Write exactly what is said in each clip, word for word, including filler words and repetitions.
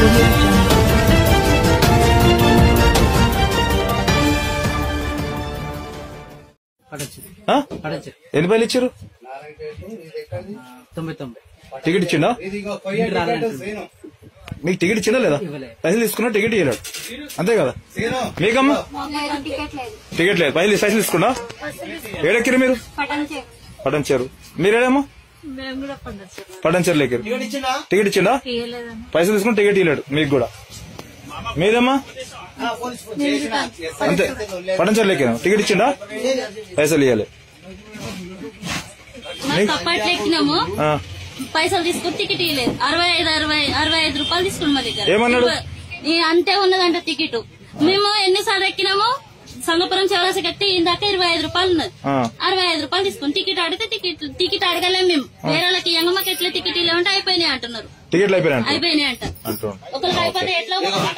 ఎన్ని పైలు ఇచ్చారు? తొంభై తొంభై టికెట్ ఇచ్చిండా? మీకు టికెట్ ఇచ్చిందా లేదా? పైసలు తీసుకున్నా టికెట్ ఇవ్వలేడు అంతే కదా? మీకమ్మా టికెట్ లేదు, పైసలు పైసలు తీసుకున్నా. ఏడెక్కిరు మీరు? పటంచేరు. మీరేడమ్మా? పటంచేరు ఎక్కిరు. టికెట్ ఇచ్చిండా? పైసలు తీసుకుని టికెట్ ఇవ్వలేడు మీకు కూడా. మీదమ్మా అంతే, పటంచేరు ఎక్కినా. టికెట్ ఇచ్చిండా? పైసలు ఇవ్వాలి. పైసలు తీసుకుని టికెట్ ఇవ్వలేదు. అరవై ఐదు అరవై అరవై ఐదు రూపాయలు తీసుకుని మా దగ్గర. ఏమన్నాడు? అంతే ఉన్నదంట టికెట్. మేము ఎన్నిసార్లు ఎక్కినాము? సంగపురం చౌరాసి కట్టి ఇందాక ఇరవై ఐదు రూపాయలు ఉన్నది. అరవై ఐదు రూపాయలు తీసుకుని టికెట్ అడిగితే టికెట్ టికెట్ అడగలేము మేము. వేరే వాళ్ళకి ఎంగమ్మకి ఎట్లా టికెట్ ఇవ్వమంటే అయిపోయినాయి అంటున్నారు. టికెట్లు అయిపోయినాయి అయిపోయినాయి అంట. ఒకరికి అయిపోతే ఎట్లా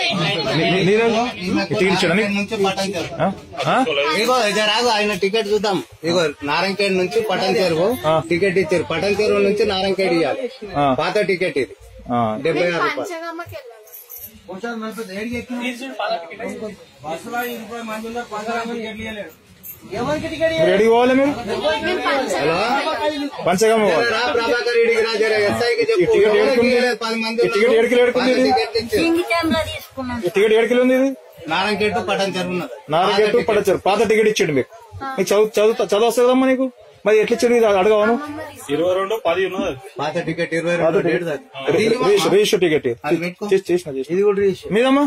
ఆయన టికెట్ చూద్దాం. ఇగో నారాయణఖేడ్ నుంచి పటాన్చేరు టికెట్ ఇచ్చారు. పటాన్చేరు నుంచి నారాయణఖేడ్ ఇవ్వాలి. పాత టికెట్ ఇది డెబ్బై ఆరు రూపాయలు. రెడీ పోవాలి మీరు? పంచగమ్మ ప్రభాకర్ రెడ్డికి రాజారా ఎస్ఐకి చెప్పు. టికెట్ ఏడుకిలో ఏడుకుంది ఇది? టికెట్ ఏడుకిలో ఉంది ఇది? నారాయణఖేడ్ పటాన్చేరు ఉన్నది. నారాయణఖేడ్ పటాన్చేరు పాత టికెట్ ఇచ్చిండు మీకు. మీకు చదువు చదువు చదువు వస్తుంది కదమ్మా నీకు. మరి ఎట్లా ఇచ్చాడు ఇది అడగవను? ఇరవై రెండు పది ఉన్నది పాత టికెట్. ఇరవై రెండు రిజిస్టర్ టికెట్ చేసిన ఇది కూడా రిజిస్టర్. మీదమ్మా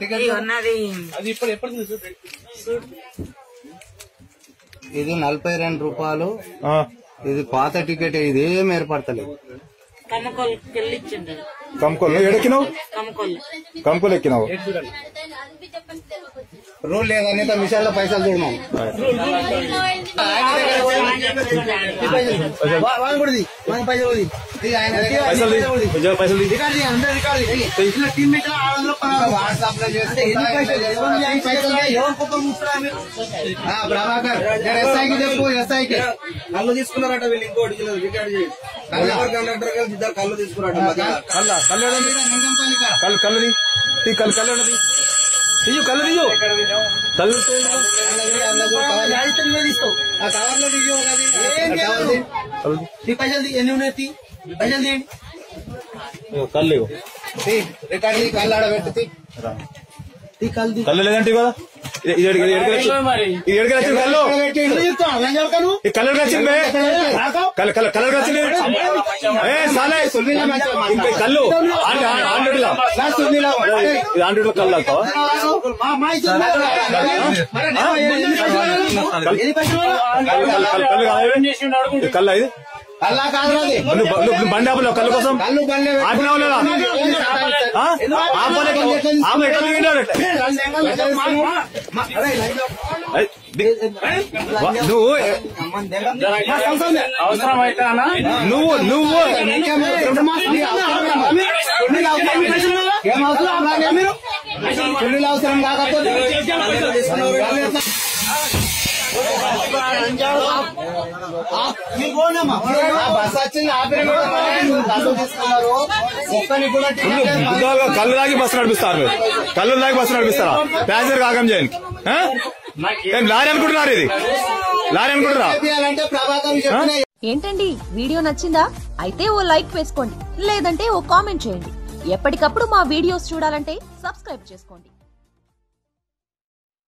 ఇది నలభై రెండు రూపాయలు. ఇది పాత టికెట్. ఇది ఏం ఏర్పడతలేదు. కమ్కోల్ ఎడెక్కినావు? కమ్కోల్ ఎక్కినావు. రూల్ లేదని మిషన్లో పైసలు చూడమాం. ప్రభాకర్ ఎస్ఐకి చెప్పు. ఎస్ఐకి కళ్ళు తీసుకున్నారట వీళ్ళు. ఇంకోటి కండక్టర్ కలిసి ఇద్దరు కళ్ళు తీసుకున్నారట. కళ్ళు కళ్ళు కళ్ళు కళ్ళు కళ్ళు కళ్ళు తీయు కళ్ళు తీయు కళ్ళు పైసలు ఎన్ని ఉన్నాయి? పైసలు తీయండి. కళ్ళు రికార్డు కళ్ళు ఆడబెట్టి కళ్ళు లేదంటే కదా కలర్ వచ్చింది. కలర్ వచ్చింది కళ్ళు ఆండ్రాయిడ్ కళ్ళు అవుతావా? కళ్ళు ఇది కల్లా కాదు. బండి ఆపలేవు కళ్ళు కోసం. ఆపినావు లేదా? నువ్వు నువ్వు నువ్వు పెళ్లి అవసరం కాకపోతే బస్ వచ్చింది. కళ్ళు తాగి బస్సు నడిపిస్తారు. కళ్ళు తాగి బస్సు నడిపిస్తారా? ప్యాసింజర్ కాకం చేయండి. లారీ అనుకుంటున్నారు, ఇది లారీ అనుకుంటున్నా. ఏంటండి వీడియో నచ్చిందా? అయితే ఓ లైక్ వేసుకోండి, లేదంటే ఓ కామెంట్ చేయండి. ఎప్పటికప్పుడు మా వీడియోస్ చూడాలంటే సబ్స్క్రైబ్ చేసుకోండి.